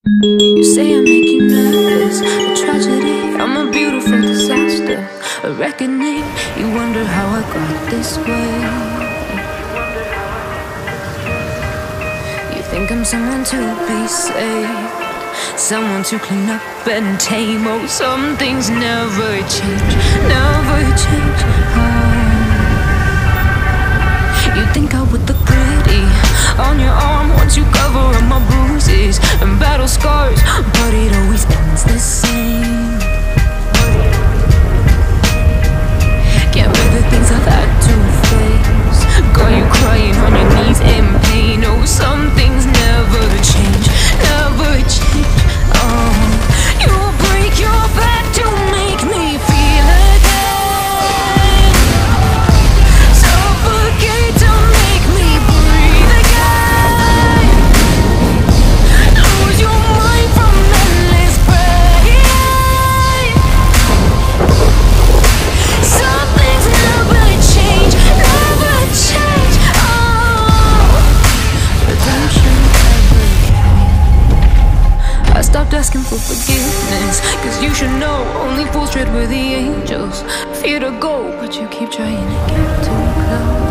You say I make you nervous, a tragedy, I'm a beautiful disaster, a reckoning. You wonder how I got this way. You think I'm someone to be saved, someone to clean up and tame. Oh, some things never change, never change. You think I would look pretty on your arm once you cover up my bruises and battle scars, but it always ends the same. Can't bear the things I've had to face, got you crying on your knees in pain. Oh, some things never change, never change. Oh, you'll break your back to make me feel again, suffocate to make me breathe again, lose your mind from endless pain. Some things never change, never change. Oh, redemption never came. I stopped asking for forgiveness, cause you should know only fools tread where the angels fear to go, but you keep trying to get too close.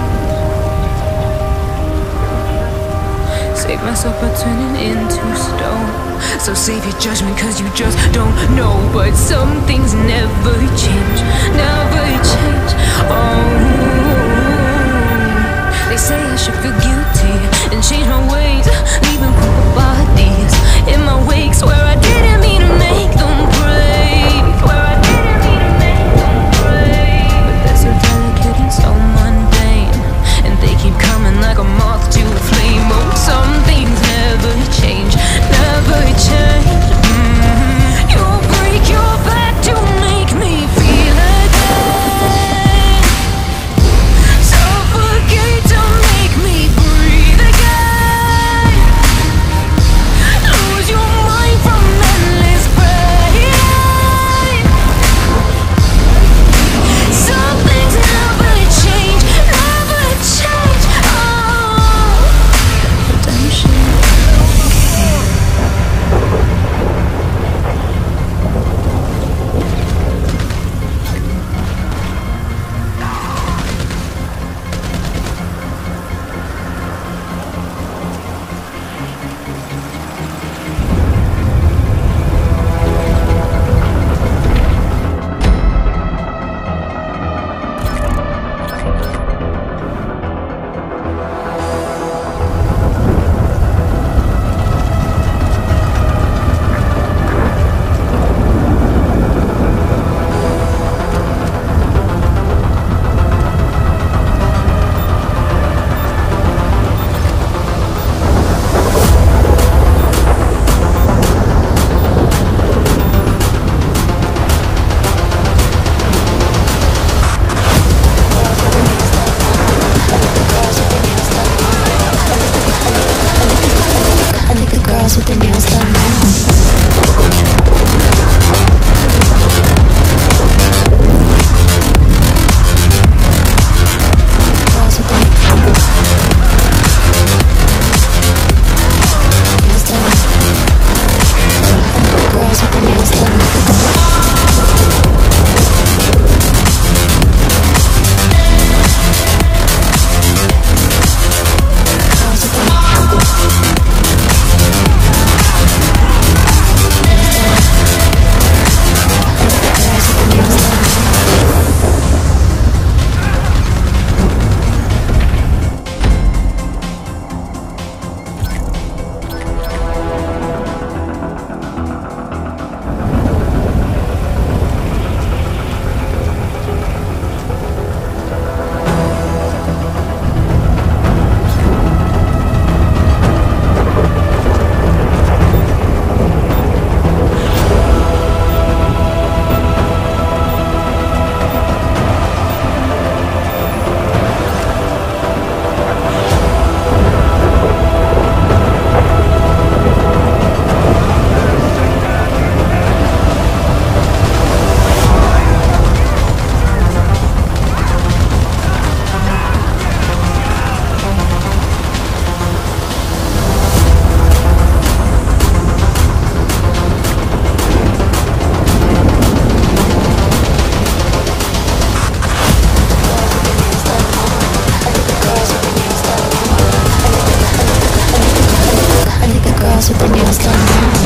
Save myself by turning into stone, so save your judgment cause you just don't know. But some things never change, never change. Oh, they say I should feel guilty and change my ways, leaving cold bodies in my wake. Swear I didn't mean to make them break, swear I didn't mean to make them break. But they're so delicate and so mundane, and they keep coming like a moth to a flame. Oh, some things never change, never change. You'll break your back to make me feel again, suffocate to make me breathe again, lose your mind from endless pain. Some things never change, never change. Oh, redemption. With the nails done now. Girls with the nails done. Girls with the nails done. Girls with the just like you.